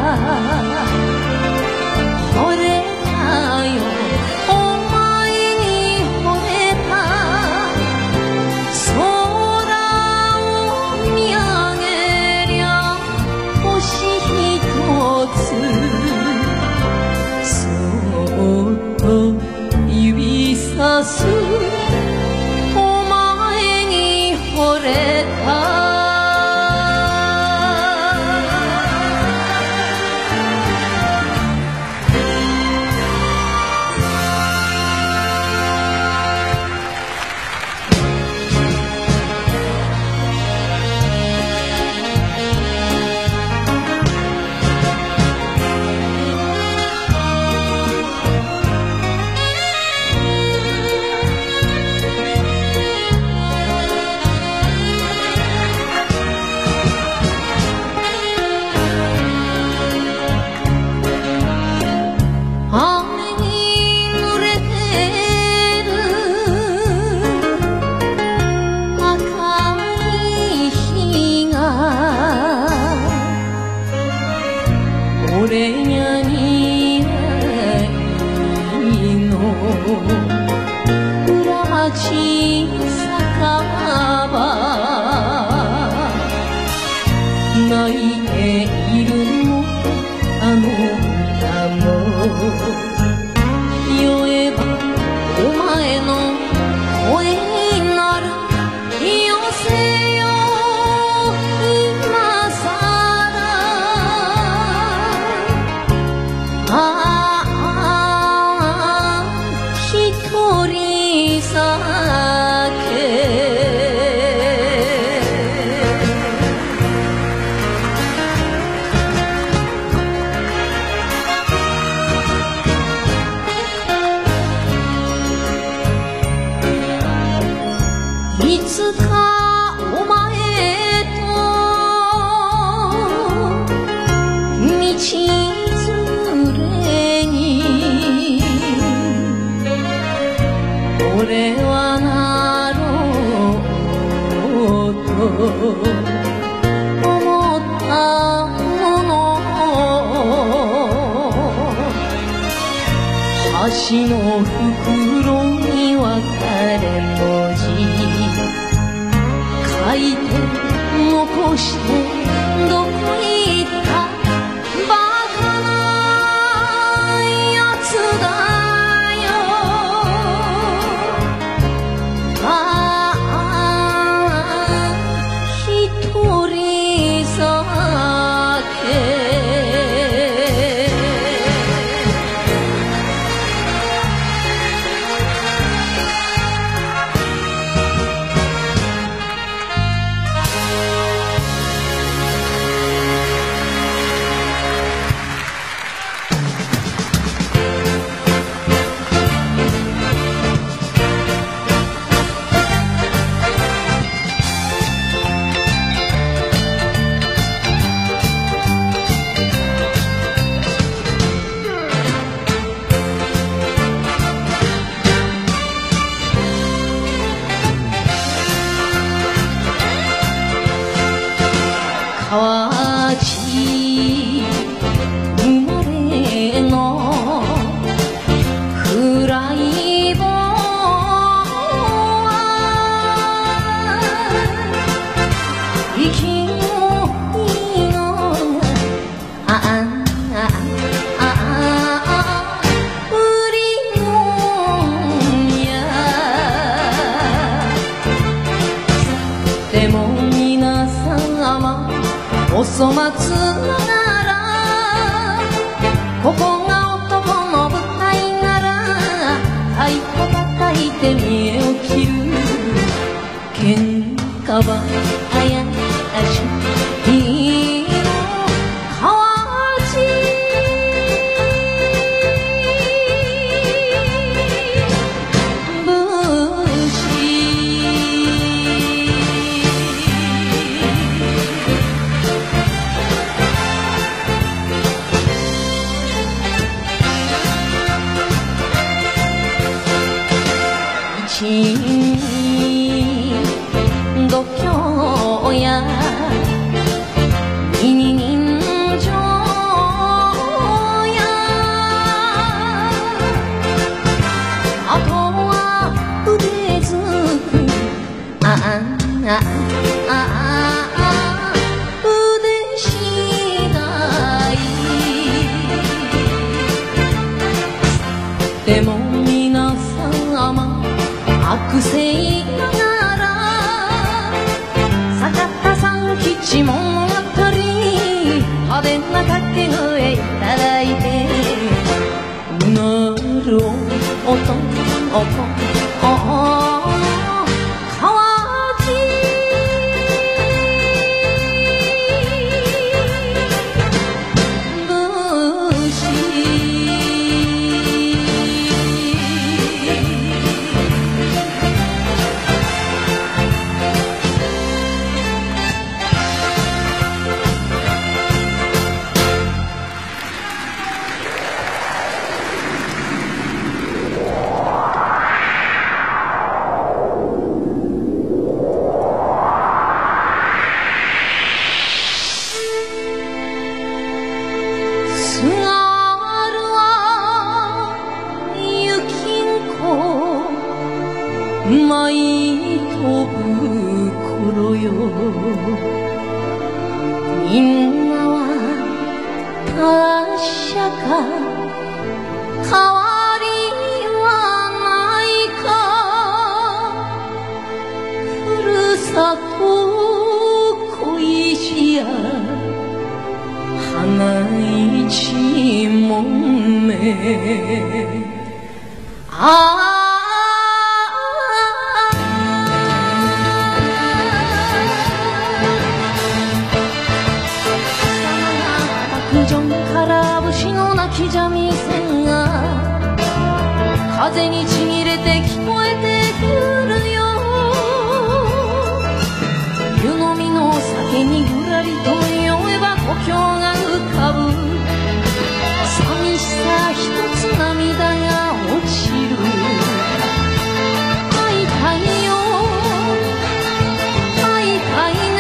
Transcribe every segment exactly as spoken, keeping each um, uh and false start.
惚れたよお前に惚れた空を見上げりゃ星ひとつそっと指さすお前に惚れた俺にゃ似合いの裏地酒場泣いているのあの歌も酔えばお前の声になるよせよ今さああ一人酒いつかお前と道連れに俺はなろうと思ったもの橋の袋に別れ文字書いて残してどこ行ったバカなやつだよああ一人酒でも皆様悪性ながら坂田さん吉物語派手な掛け声いただいてうなる音音川路舞い飛ぶ頃よみんなは確か変わりはないかふるさと恋しや花一門目ああ三味線が風にちぎれて聞こえてくるよ湯飲みの酒にぐらりと酔えば故郷が浮かぶ寂しさ一つ涙が落ちる会いたいよ会いたいね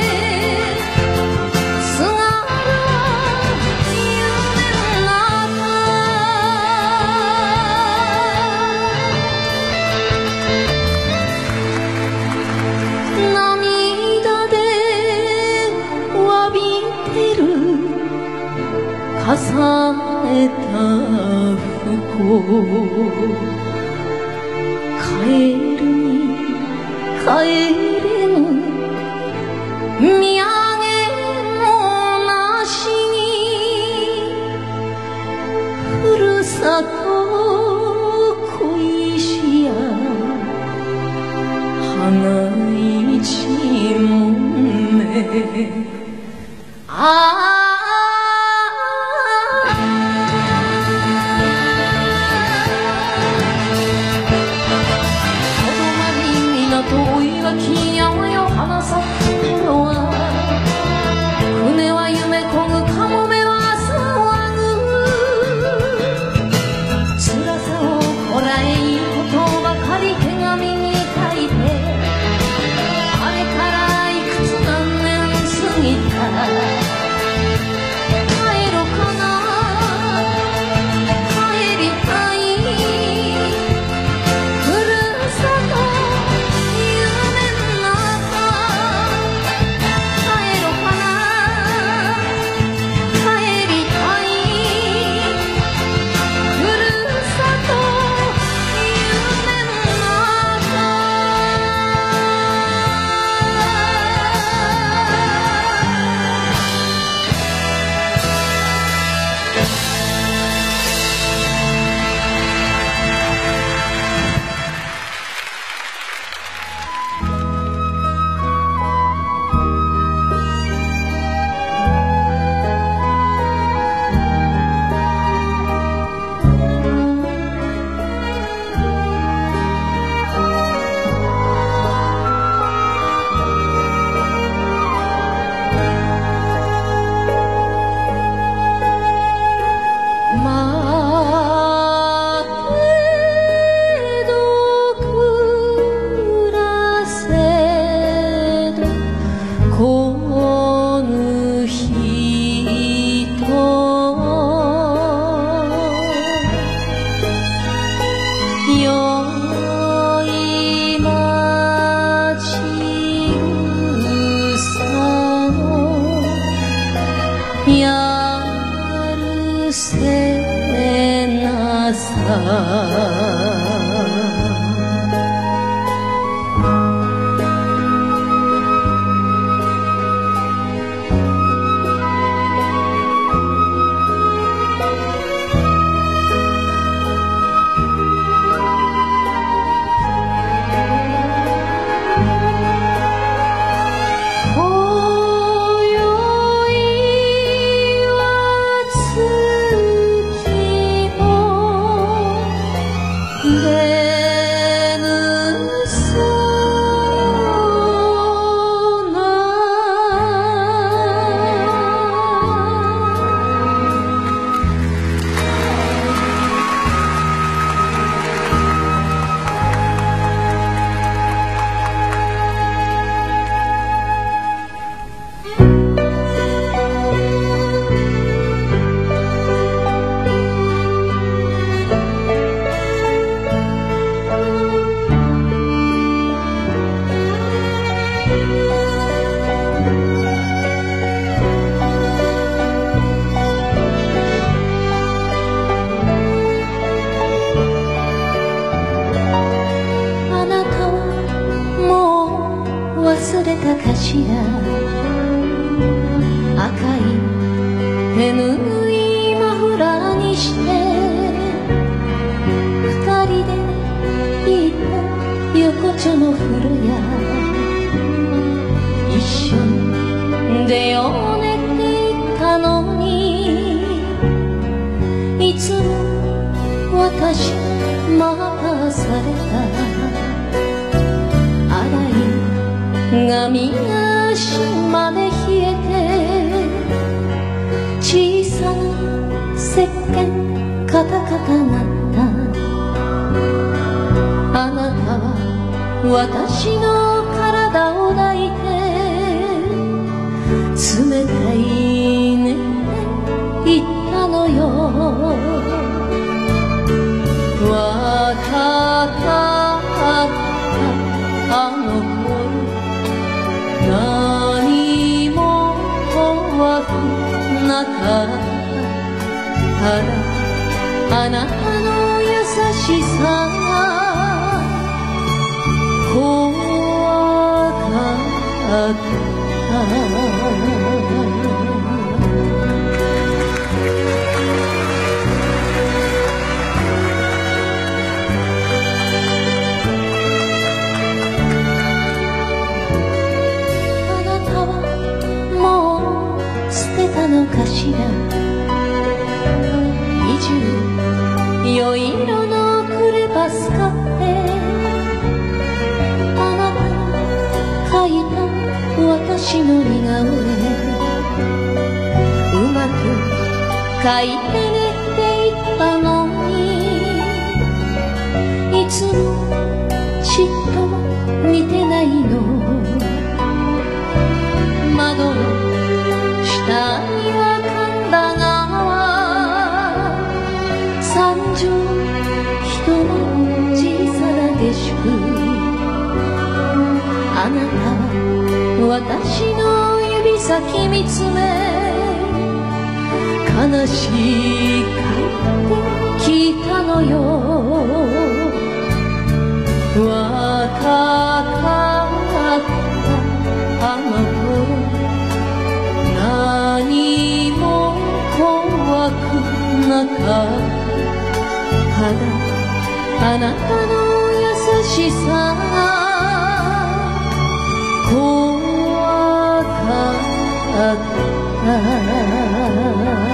重ねた不幸帰るに帰れぬ土産もなしにふるさと恋しや花一門目ああ金山よ花咲く頃は船は夢こぐかもめは騒ぐ辛さをこらえいいことばかり手紙に書いてあれからいくつ何年過ぎた帰ろうかな帰りたいふるさとやるせないたさ忘れたかしら赤い手縫いマフラーにして二人で行った横丁の風呂屋一緒に出ようねって言ったのにいつも私待たされた髪が島で冷えて小さな石鹸カタカタなったあなたは私の体を抱いて冷たいねって言ったのよ若かったあの頃何も怖くなかったただあなたの優しさが怖かったのかしら二十酔い色のクレパス買ってあなたが描いた私の似顔絵うまく描いてねって言ったのにいつもちっとも似てないの窓の下には神田川三畳一の小さな下宿あなたは私の指先見つめ悲しがって聞いたのよ若かったあの頃何も怖くなかったただあなたの優しさが怖かった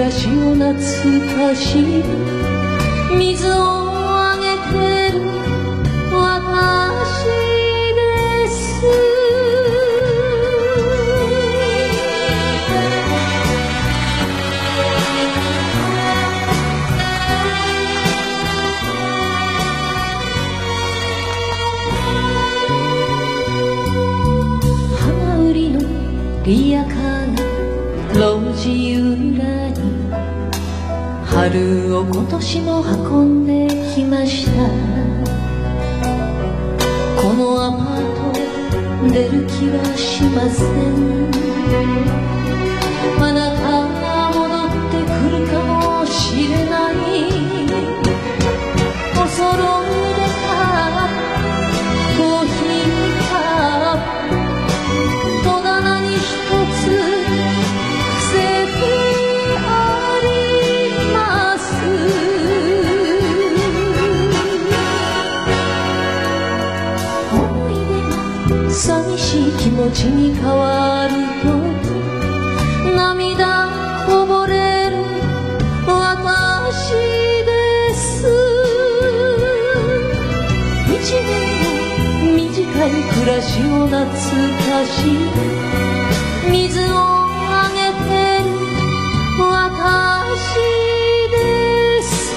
らしを懐かしい水をあげてる私です浜売りのリヤカーが路地裏に春を今年も運んできましたこのアパート出る気はしませんあなたが戻ってくるかもしれないお揃いで買ったコーヒーカップ戸棚に一つ寂しい気持ちに変わると涙こぼれる私です一年の短い暮らしを懐かしい水をあげてる私です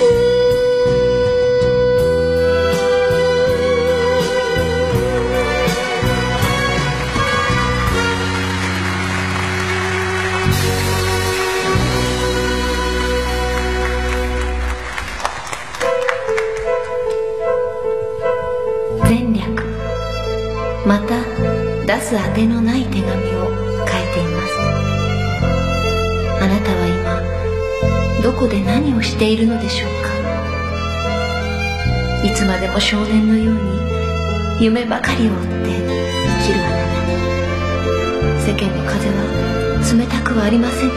前略また出すあてのない手紙を書いていますあなたは今どこで何をしているのでしょうかいつまでも少年のように夢ばかりを追って生きるあなた世間の風は冷たくはありませんか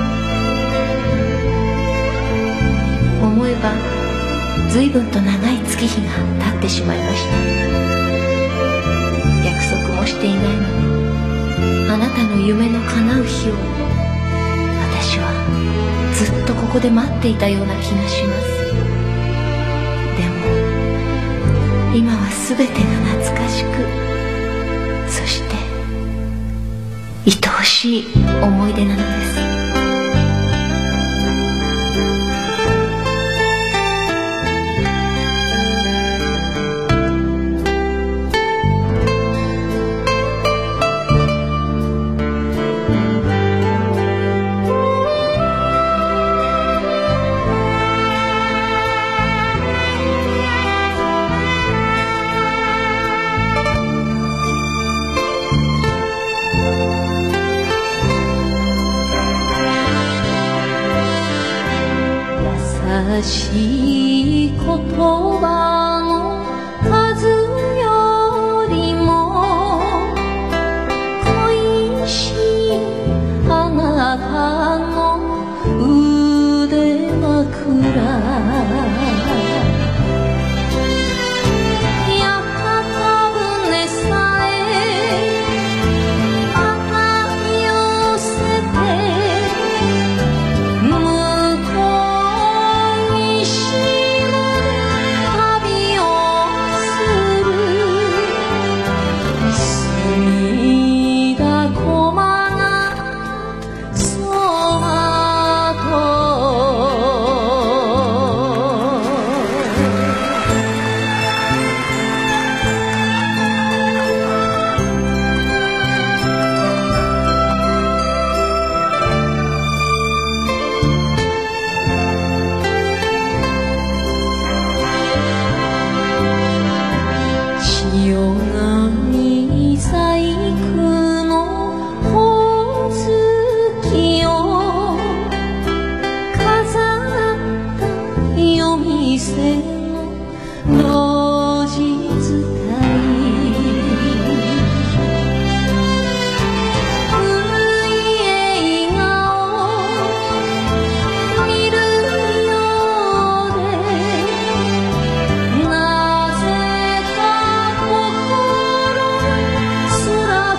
思えば随分と長い月日が経ってしまいました約束もしていないのであなたの夢の叶う日を私はずっとここで待っていたような気がしますでも今は全てが懐かしくそして愛おしい思い出なのです優しい言葉の数よりも恋しいあなたの腕枕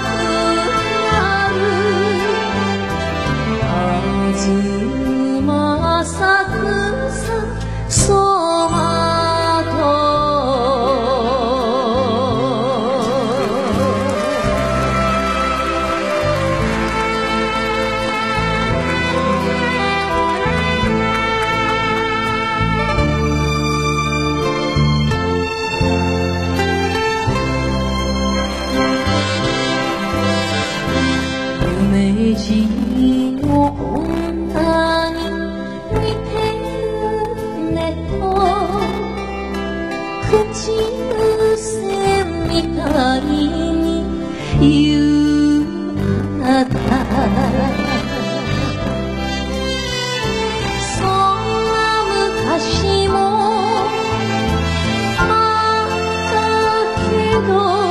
ずま口癖みたいに言うあなた、そんな昔もあったけど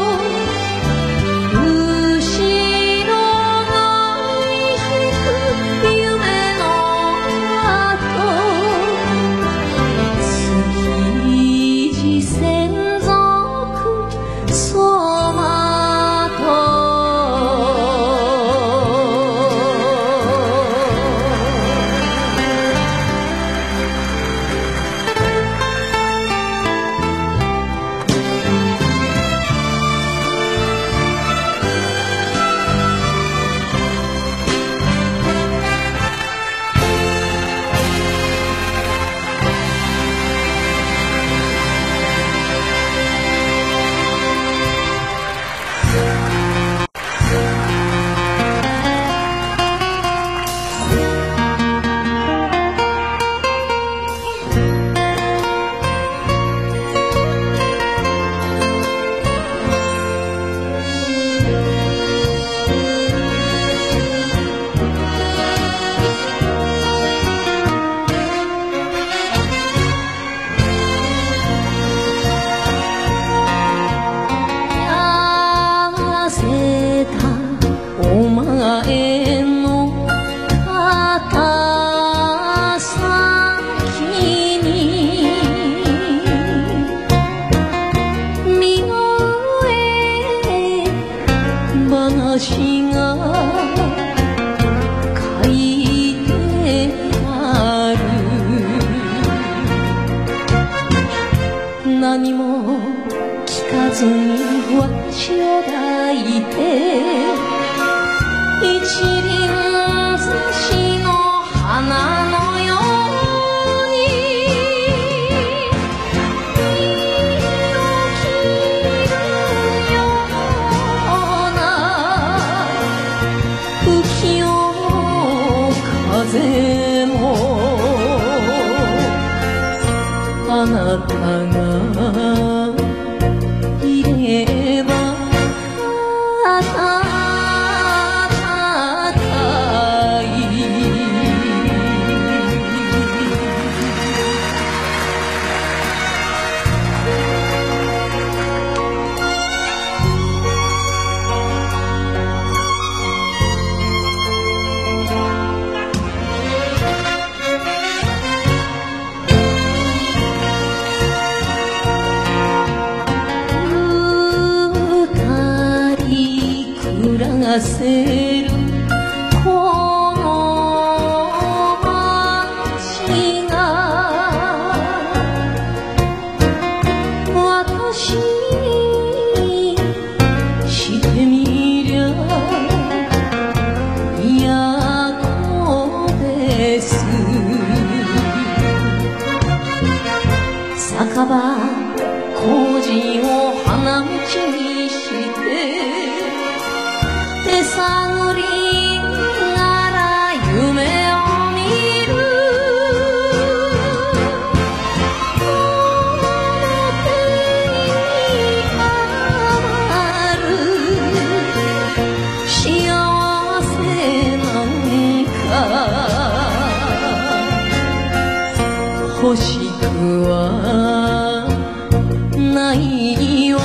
話が書いてある。何も聞かずに私を抱いて一輪挿しの花のように風もあなたがいれば暖かい。暮らせるこの街が私にしてみりゃ都です。酒場工事を花道にして手探りなら夢を見る。この手にある幸せなんか欲しくはないわ。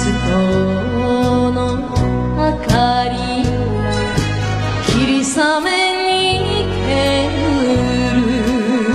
ストの明かり霧雨に煙る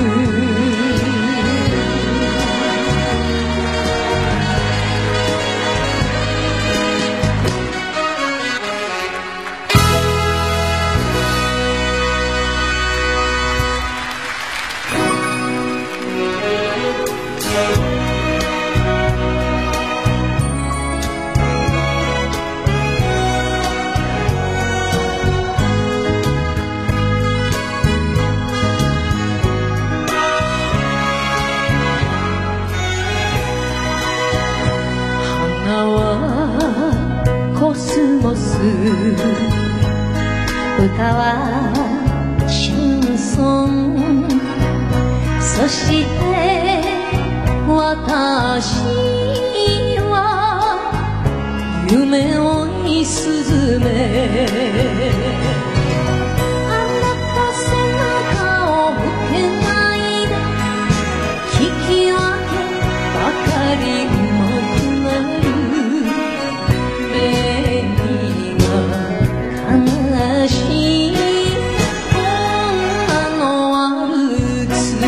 コスモス歌はシャンソンそして私は夢追いスズメあなた背中を向けないで聞き分けばかりうまくなる悲しい女のワルツ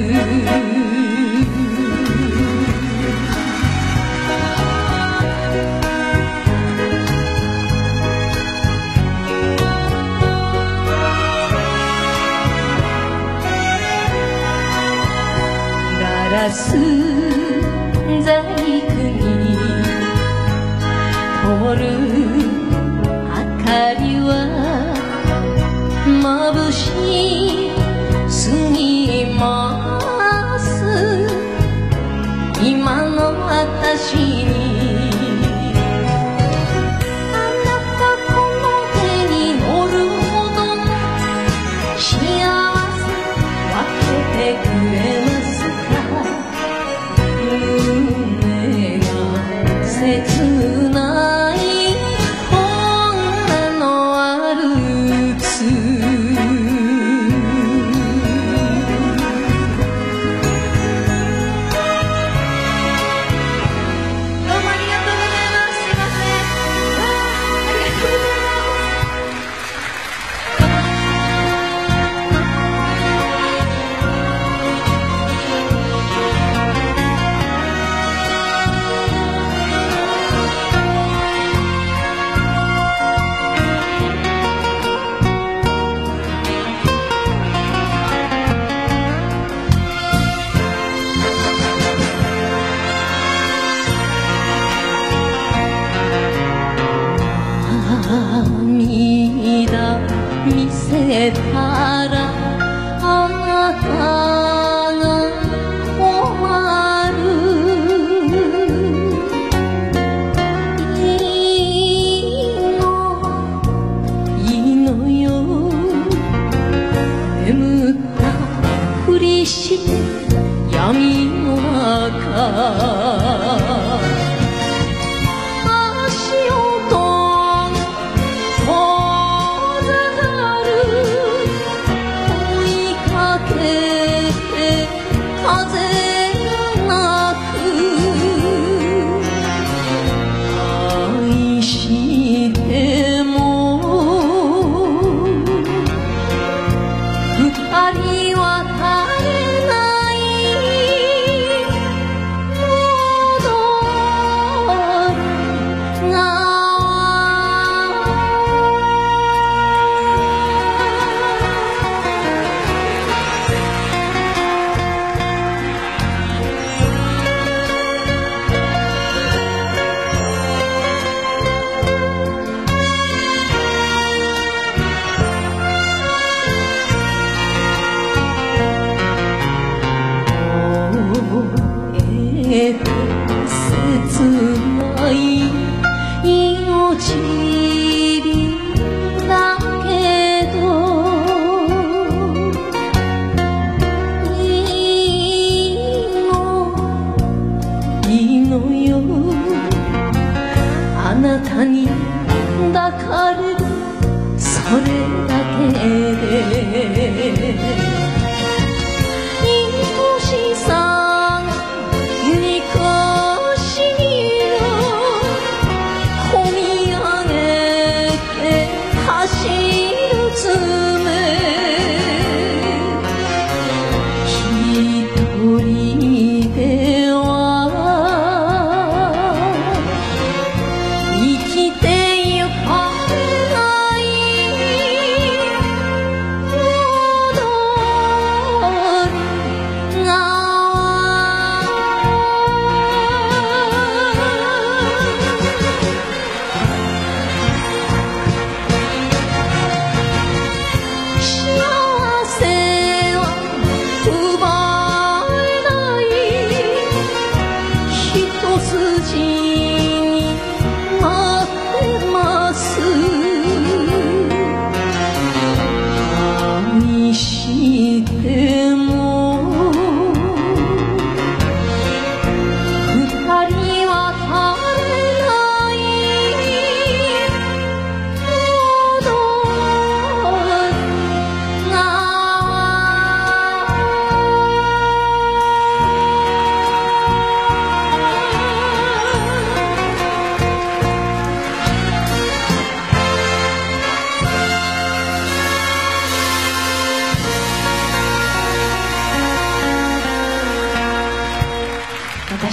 ガラス細工に灯る明かりは眩しすぎます今の私にあなたこの手に乗るほどの幸せ分けてくれますか胸が切ない涙見せたらあなたが困るいいのいいのよ眠ったふりして闇の中戻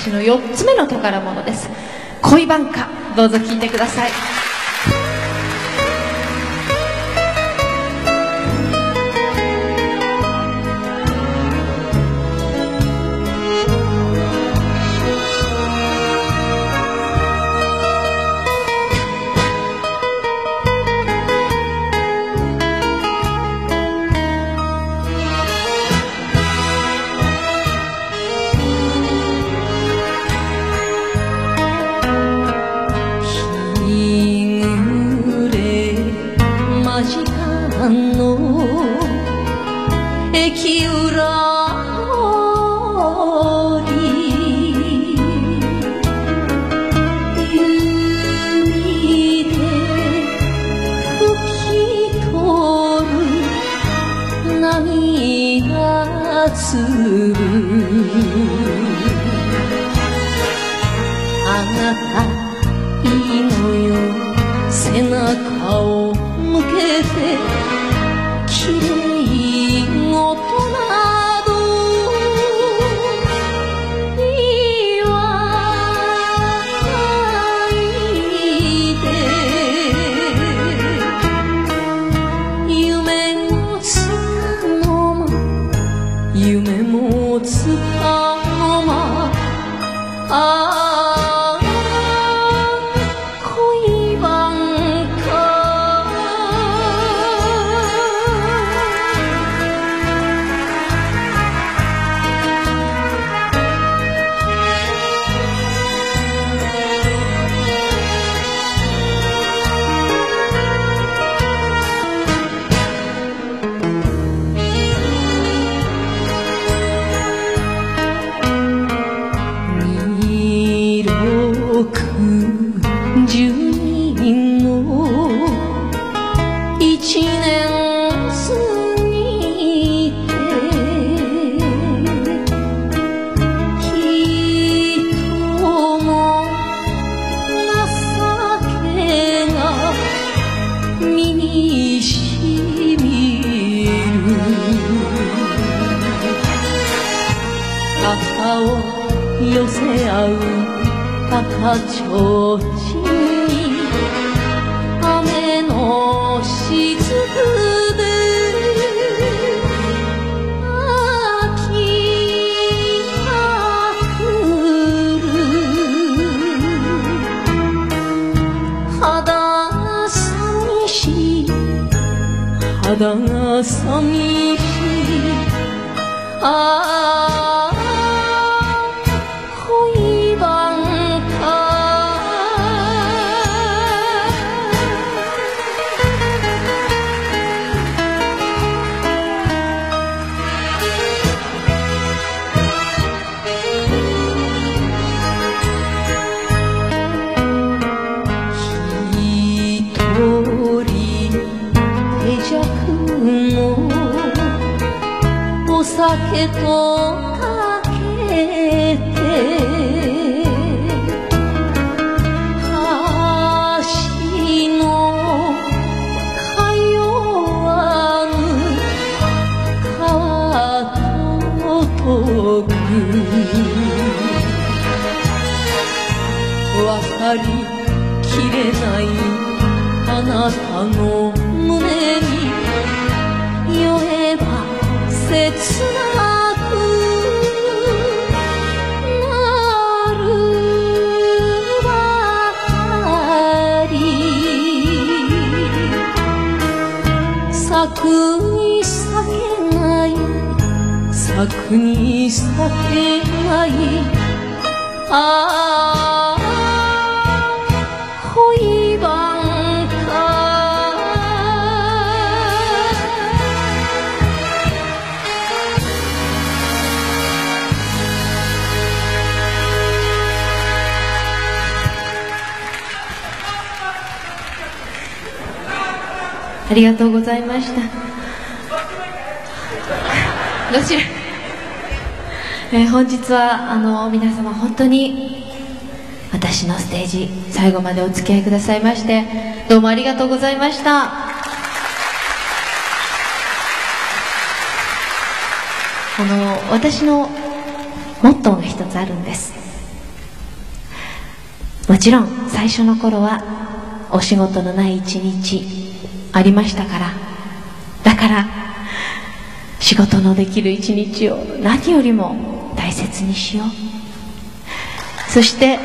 私のよっつめの宝物です。恋挽歌、どうぞ聴いてください。 駅裏通り指で拭き取る涙粒、あなたいいのよ、背中を向けてきれい事など言わないで、夢もつかの間、夢もつかの間、ああ恋挽歌、十人の一年過ぎて、人も情けが身にしみる、肩を寄せ合う赤ちょうちんに雨のしずくで秋が来る、肌が寂しい、肌が寂しい、ああ恋挽歌、お酒とかけて橋の通わぬ川ととく、分かりきれないあなたの胸に酔えば切なくなるばかり、咲くに咲けない、咲くに咲けない、ああ恋挽歌、 ありがとうございました。どちら、えー、本日はあの皆様本当に私のステージ最後までお付き合いくださいましてどうもありがとうございました。あの私のモットーが一つあるんです。 もちろん最初の頃はお仕事のない一日ありましたから、だから仕事のできる一日を何よりも大切にしよう。そして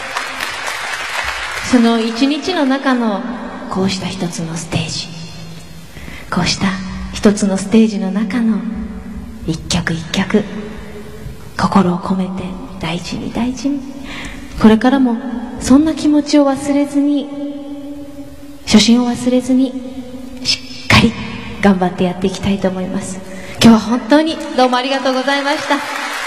その一日の中のこうした一つのステージ、こうした一つのステージの中の一曲一曲、心を込めて大事に大事に、これからもそんな気持ちを忘れずに、初心を忘れずに、しっかり頑張ってやっていきたいと思います。今日は本当にどうもありがとうございました。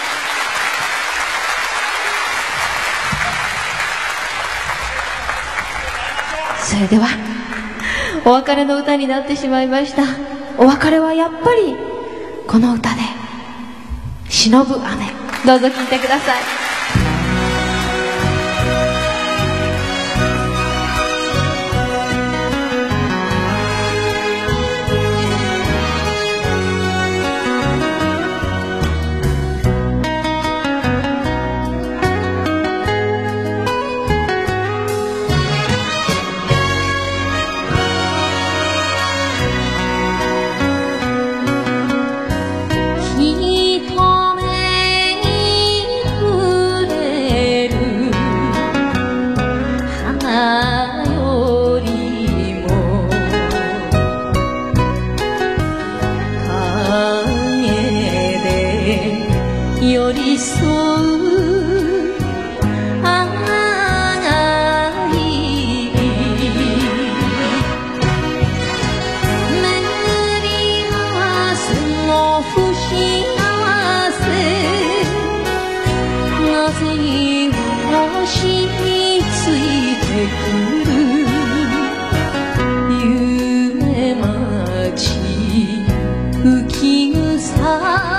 それではお別れの歌になってしまいました。お別れはやっぱりこの歌で「忍ぶ雨」、どうぞ聴いてください。寄り添う愛、巡り合わせの不幸せ、なぜ今しみついてくる夢待ち浮き草、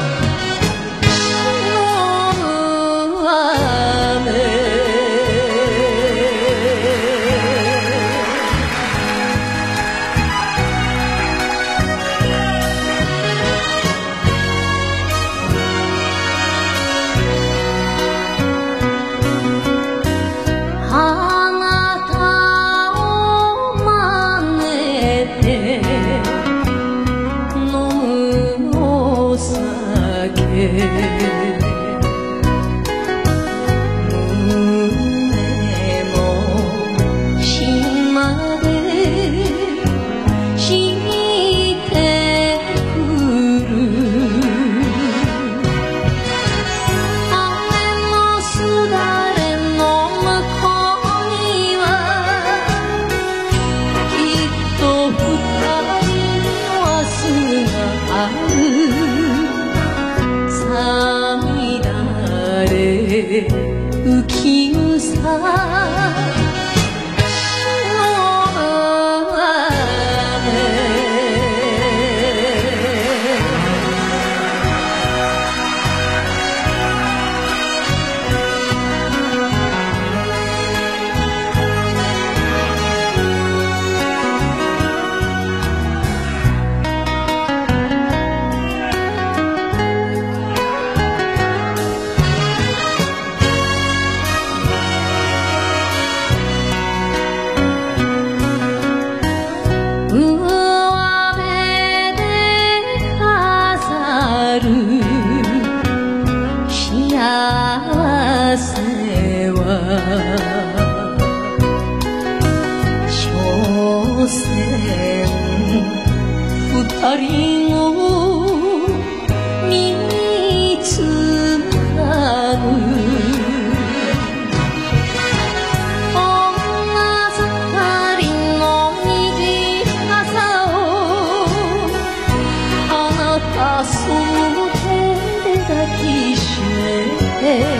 浮き草幸せは所詮二人を見つかる女盛りの虹傘をあなたその手で抱きしめて